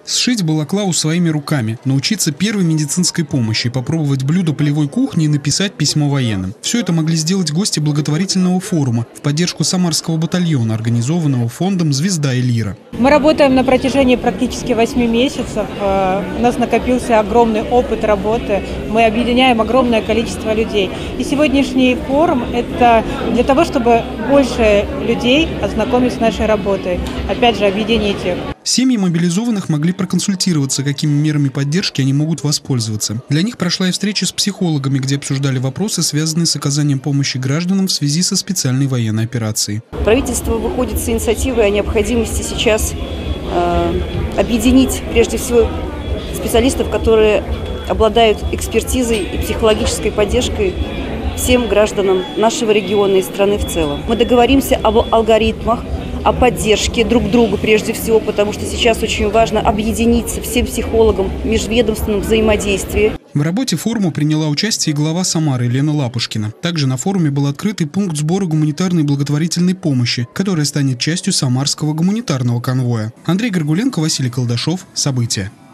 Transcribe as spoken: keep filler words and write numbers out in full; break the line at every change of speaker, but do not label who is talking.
Сшить балаклаву своими руками, научиться первой медицинской помощи, попробовать блюдо полевой кухни и написать письмо военным. Все это могли сделать гости благотворительного форума в поддержку Самарского батальона, организованного фондом «Звезда и Лира».
Мы работаем на протяжении практически восьми месяцев. У нас накопился огромный опыт работы. Мы объединяем огромное количество людей. И сегодняшний форум – это для того, чтобы больше людей ознакомить с нашей работой. Опять же, объединить их.
Семьи мобилизованных могли проконсультироваться, какими мерами поддержки они могут воспользоваться. Для них прошла и встреча с психологами, где обсуждали вопросы, связанные с оказанием помощи гражданам в связи со специальной военной операцией.
Правительство выходит с инициативой о необходимости сейчас э, объединить, прежде всего, специалистов, которые обладают экспертизой и психологической поддержкой всем гражданам нашего региона и страны в целом. Мы договоримся об алгоритмах, о поддержке друг друга прежде всего, потому что сейчас очень важно объединиться всем психологам в межведомственном взаимодействии.
В работе форума приняла участие и глава Самары Лена Лапушкина. Также на форуме был открытый пункт сбора гуманитарной и благотворительной помощи, которая станет частью самарского гуманитарного конвоя. Андрей Горгуленко, Василий Колдашов. События.